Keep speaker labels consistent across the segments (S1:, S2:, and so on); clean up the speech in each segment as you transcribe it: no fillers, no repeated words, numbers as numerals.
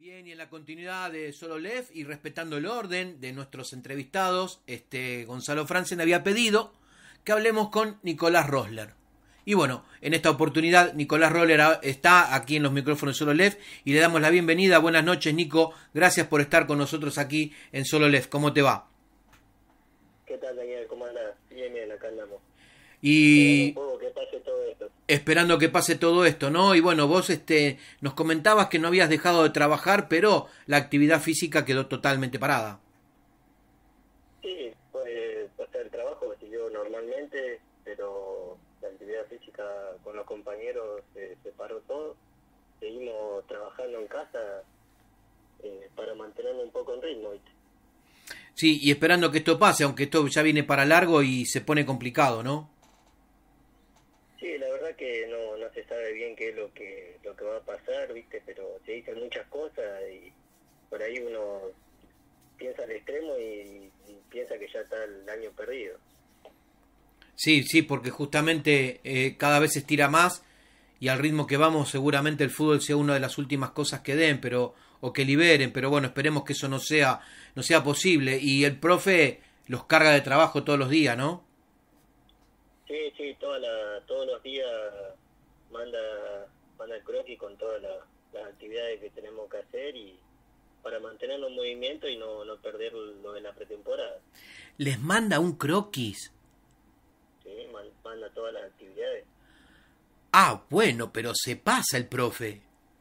S1: Bien, y en la continuidad de Solo Lef y respetando el orden de nuestros entrevistados, Gonzalo Franzen había pedido que hablemos con Nicolás Rosler. Y bueno, en esta oportunidad Nicolás Rosler está aquí en los micrófonos de Solo Lef y le damos la bienvenida. Buenas noches, Nico. Gracias por estar con nosotros aquí en Solo Lef. ¿Cómo te va?
S2: ¿Qué tal, Daniel? ¿Cómo andás? Bien, bien, acá andamos.
S1: Y
S2: un poco que pase todo esto.
S1: esperando que pase todo esto, ¿no? Y bueno, vos nos comentabas que no habías dejado de trabajar, pero la actividad física quedó totalmente parada.
S2: Sí, pues el trabajo siguió normalmente, pero la actividad física con los compañeros se paró todo. Seguimos trabajando en casa para mantenernos un poco en ritmo, ¿viste?
S1: Sí, y esperando que esto pase, aunque esto ya viene para largo y se pone complicado, ¿no?
S2: Sí, la verdad que no se sabe bien qué es lo que va a pasar, ¿viste? Pero se dicen muchas cosas y por ahí uno piensa al extremo y piensa que ya está el año perdido.
S1: Sí, porque justamente cada vez se estira más y al ritmo que vamos seguramente el fútbol sea una de las últimas cosas que den, o que liberen, pero bueno, esperemos que eso no sea posible. Y el profe los carga de trabajo todos los días, ¿no?
S2: Sí, todos los días manda el croquis con todas las actividades que tenemos que hacer y para mantenernos en movimiento y no perder lo de la pretemporada.
S1: ¿Les manda un croquis?
S2: Sí, manda todas las actividades.
S1: Ah, bueno, pero se pasa el profe.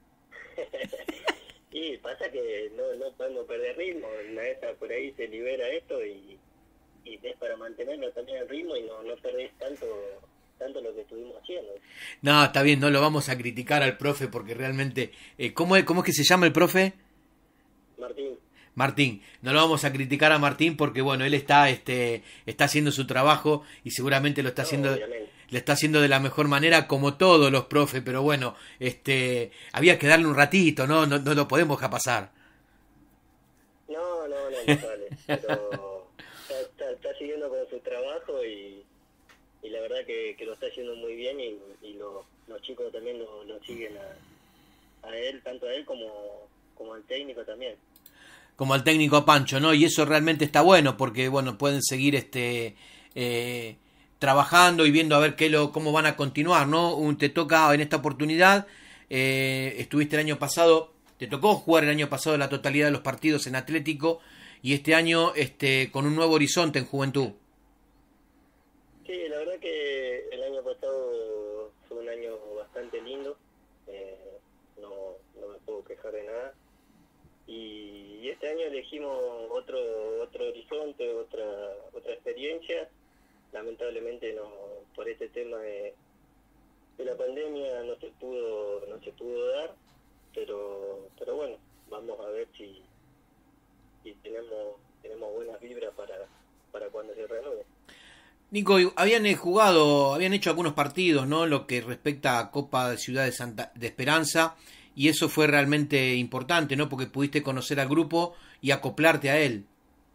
S2: Y pasa que no podemos perder ritmo, por ahí se libera esto y es para mantenernos también el ritmo y no perdés tanto lo que estuvimos haciendo.
S1: No, está bien, no lo vamos a criticar al profe porque realmente... ¿cómo es que se llama el profe? Martín, no lo vamos a criticar a Martín porque bueno, él está haciendo su trabajo y seguramente lo está haciendo de la mejor manera como todos los profes, pero bueno, había que darle un ratito, no lo podemos dejar pasar.
S2: No sale, pero está siguiendo con su trabajo y la verdad que lo está haciendo muy bien y los chicos también lo siguen a él, tanto a él como al técnico también.
S1: Como al técnico a Pancho, ¿no? Y eso realmente está bueno porque, bueno, pueden seguir trabajando y viendo a ver cómo van a continuar, ¿no? Te toca en esta oportunidad, estuviste el año pasado, te tocó jugar el año pasado la totalidad de los partidos en Atlético y este año con un nuevo horizonte en Juventud.
S2: Sí, la verdad que el año pasado fue un año bastante lindo, no me puedo quejar de nada. Y este año elegimos otro horizonte, otra experiencia. Lamentablemente no, por este tema de la pandemia no se pudo dar, pero bueno, vamos a ver si tenemos buenas vibras para cuando se reanude.
S1: Nico, habían hecho algunos partidos, ¿no? Lo que respecta a Copa de Ciudad de Esperanza. Y eso fue realmente importante, ¿no? Porque pudiste conocer al grupo y acoplarte a él.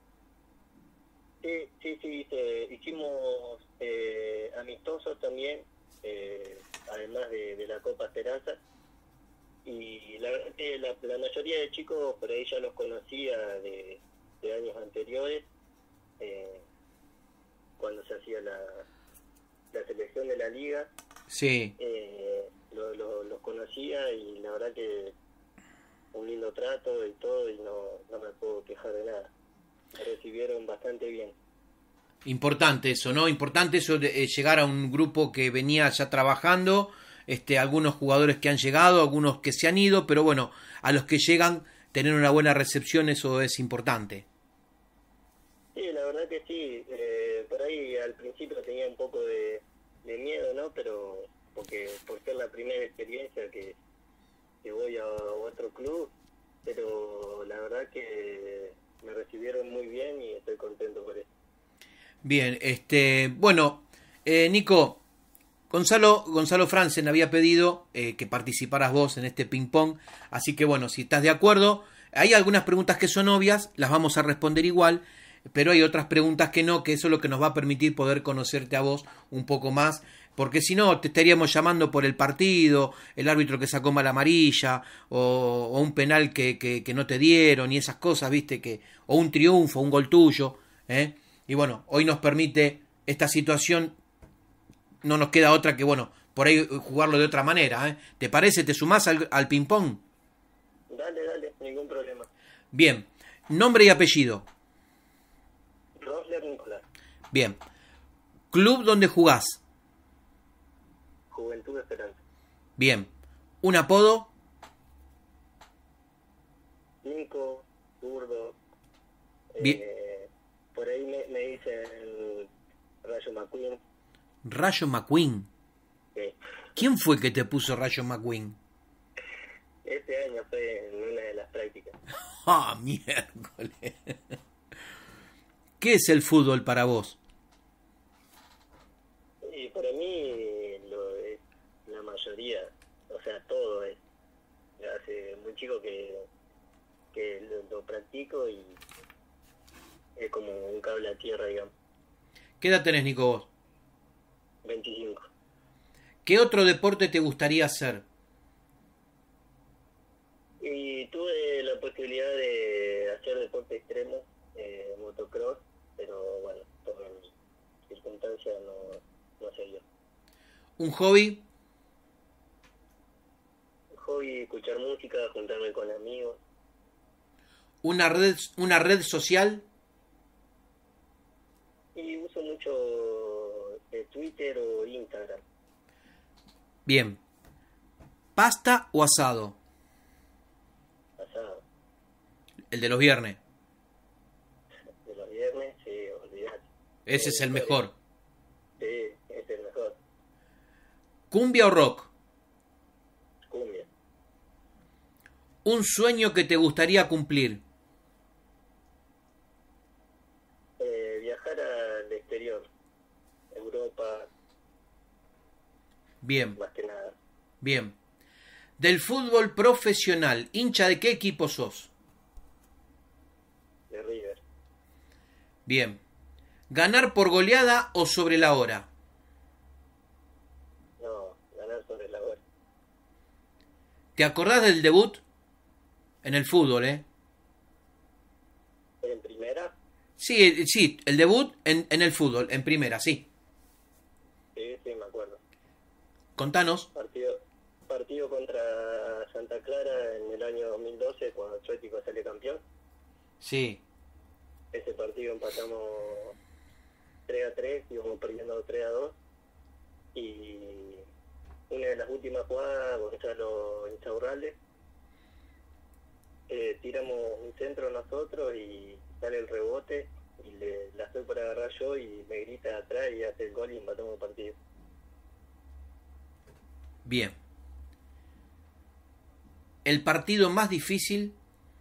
S2: Sí, hicimos amistosos también, además de la Copa Esperanza. Y la verdad que la mayoría de chicos por ahí ya los conocía de años anteriores, cuando se hacía la selección de la liga.
S1: Sí.
S2: Los conocía y la verdad que un lindo trato y todo y no me puedo quejar de nada. Me recibieron bastante bien.
S1: Importante eso, ¿no? Importante eso de llegar a un grupo que venía ya trabajando, algunos jugadores que han llegado, algunos que se han ido, pero bueno, a los que llegan tener una buena recepción, eso es importante.
S2: Sí, la verdad que sí. Por ahí al principio tenía un poco de miedo, ¿no? Pero por ser la primera experiencia que voy a otro club, pero la verdad que me recibieron muy bien y estoy contento por eso.
S1: Bien, bueno, Nico, Gonzalo Franzen había pedido que participaras vos en este ping pong, así que bueno, si estás de acuerdo, hay algunas preguntas que son obvias, las vamos a responder igual. pero hay otras preguntas que no, que eso es lo que nos va a permitir poder conocerte a vos un poco más, porque si no te estaríamos llamando por el partido, el árbitro que sacó mala amarilla, o un penal que no te dieron, y esas cosas, viste, o un triunfo, un gol tuyo, ¿eh? Y bueno, hoy nos permite esta situación, no nos queda otra que, bueno, por ahí jugarlo de otra manera, ¿eh? ¿Te parece? ¿Te sumás al ping-pong?
S2: Dale, ningún problema.
S1: Bien, nombre y apellido.
S2: Rosler Nicolás.
S1: Bien, club donde jugás.
S2: Juventud Esperanza.
S1: Bien, un apodo.
S2: Cinco, zurdo.
S1: Bien.
S2: Por ahí me dicen Rayo McQueen.
S1: Rayo McQueen.
S2: Sí.
S1: ¿Quién fue que te puso Rayo McQueen?
S2: Este año fue en una de las prácticas.
S1: ¡Ah, miércoles! ¿Qué es el fútbol para vos?
S2: Y para mí lo es la mayoría, o sea, todo es. Hace muy chico que lo practico y es como un cable a tierra, digamos.
S1: ¿Qué edad tenés, Nico, vos?
S2: 25.
S1: ¿Qué otro deporte te gustaría hacer?
S2: Y tuve la posibilidad de hacer deporte extremo, motocross, pero bueno, por circunstancias no se dio.
S1: ¿Un hobby?
S2: Hobby, escuchar música, juntarme con amigos.
S1: ¿Una red social?
S2: Y uso mucho Twitter o Instagram.
S1: Bien. ¿Pasta o asado?
S2: Asado.
S1: El de los viernes.
S2: De los viernes, sí, olvidate.
S1: Ese es el mejor.
S2: Sí, es el mejor.
S1: ¿Cumbia o rock?
S2: Cumbia.
S1: ¿Un sueño que te gustaría cumplir?
S2: Viajar al exterior. Europa,
S1: Bien,
S2: más que nada.
S1: bien. Del fútbol profesional, ¿hincha de qué equipo sos?
S2: De River.
S1: Bien. ¿Ganar por goleada o sobre la hora?
S2: No, ganar sobre la hora.
S1: ¿Te acordás del debut? En el fútbol, ¿eh?
S2: ¿En primera?
S1: Sí, el debut en el fútbol, en primera, sí.
S2: Sí, me acuerdo.
S1: Contanos.
S2: Partido contra Santa Clara en el año 2012, cuando Atlético sale campeón.
S1: Sí,
S2: Ese partido empatamos 3-3, íbamos perdiendo 3-2. Y una de las últimas jugadas, Gonzalo Insaurralde, tiramos un centro nosotros y sale el rebote y la estoy por agarrar yo y me grita atrás y hace el gol y empatamos el partido.
S1: bien. El partido más difícil,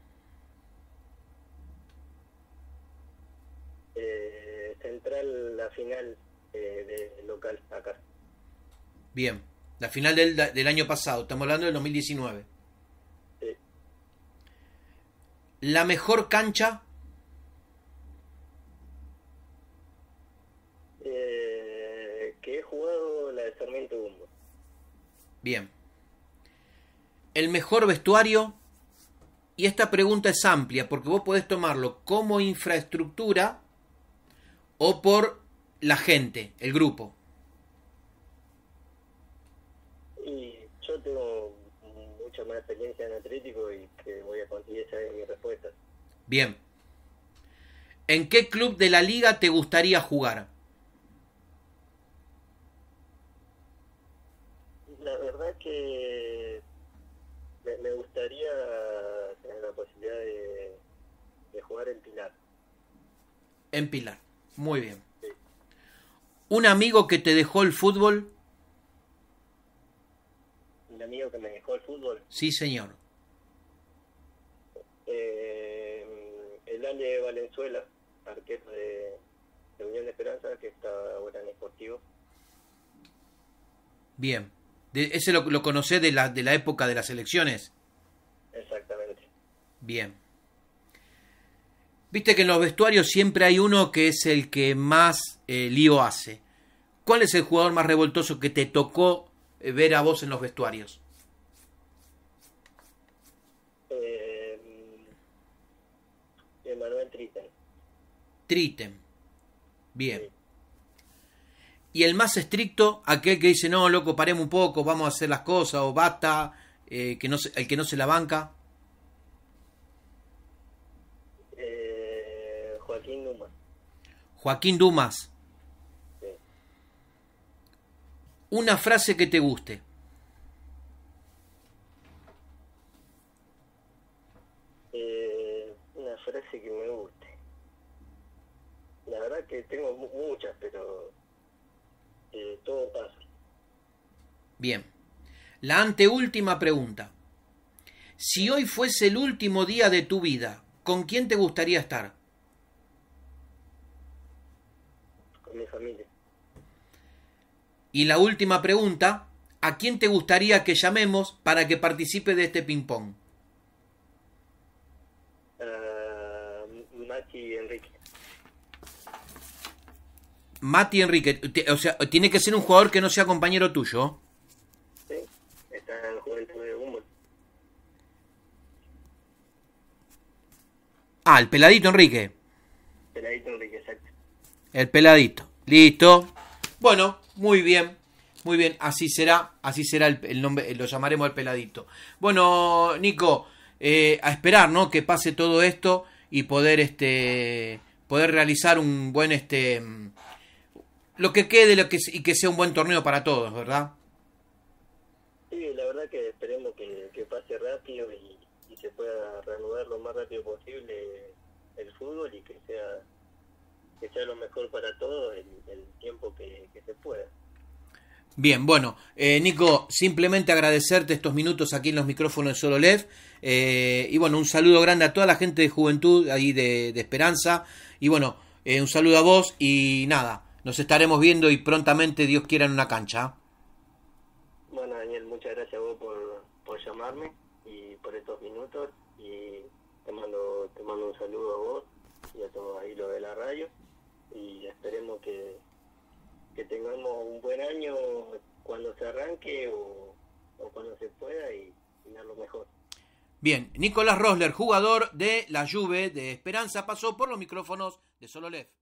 S2: Central, la final de local acá.
S1: bien. La final del año pasado, estamos hablando del 2019.
S2: Sí.
S1: La mejor cancha,
S2: Que he jugado la de Sarmiento Bumbo.
S1: bien. El mejor vestuario, y esta pregunta es amplia, porque vos podés tomarlo como infraestructura o por la gente, el grupo.
S2: Y yo tengo mucha más experiencia en Atlético y que voy a conseguir esa es mi respuesta.
S1: Bien. ¿En qué club de la liga te gustaría jugar?
S2: La verdad que me gustaría tener la posibilidad de jugar en Pilar.
S1: En Pilar. Muy bien.
S2: Sí.
S1: ¿Un amigo que te dejó el fútbol?
S2: Un amigo que me dejó el fútbol,
S1: Sí, señor.
S2: el Ale Valenzuela, arquero de Unión de Esperanza, que está ahora en Sportivo.
S1: Bien. ¿Ese lo conocés de la época de las elecciones?
S2: Exactamente.
S1: Bien. Viste que en los vestuarios siempre hay uno que es el que más lío hace. ¿Cuál es el jugador más revoltoso que te tocó ver a vos en los vestuarios?
S2: Manuel Triten.
S1: Triten. Bien.
S2: Sí.
S1: Y el más estricto, aquel que dice, no, loco, paremos un poco, vamos a hacer las cosas, o basta, el que no se la banca.
S2: Joaquín Dumas.
S1: Joaquín Dumas.
S2: Sí.
S1: Una frase que te guste.
S2: Una frase que me guste. La verdad que tengo muchas, pero todo pasa.
S1: Bien. La anteúltima pregunta. Si hoy fuese el último día de tu vida, ¿con quién te gustaría estar?
S2: Con mi familia.
S1: Y la última pregunta, ¿a quién te gustaría que llamemos para que participe de este ping-pong?
S2: Mati Enrique.
S1: Mati Enrique, o sea, tiene que ser un jugador que no sea compañero tuyo.
S2: Sí, está en Juventud de Humboldt.
S1: Ah, el peladito Enrique.
S2: Peladito Enrique, exacto.
S1: El peladito. Listo. Bueno, muy bien. Muy bien, así será el nombre, lo llamaremos al peladito. Bueno, Nico, a esperar, ¿no? Que pase todo esto y poder realizar un buen lo que quede, y que sea un buen torneo para todos, ¿verdad?
S2: Sí, la verdad que esperemos que pase rápido y se pueda reanudar lo más rápido posible el fútbol y que sea lo mejor para todos el tiempo que se pueda.
S1: Bien, bueno, Nico, simplemente agradecerte estos minutos aquí en los micrófonos de Solo Lev, y bueno, un saludo grande a toda la gente de Juventud ahí de Esperanza, y bueno, un saludo a vos y nada, nos estaremos viendo y prontamente, Dios quiera, en una cancha.
S2: Bueno, Daniel, muchas gracias a vos por llamarme y por estos minutos, y te mando un saludo a vos y a todos ahí lo de la radio, y esperemos que tengamos un buen año cuando se arranque o cuando se pueda y dar lo mejor.
S1: Bien, Nicolás Rosler, jugador de la Juve de Esperanza, pasó por los micrófonos de Solo Lev.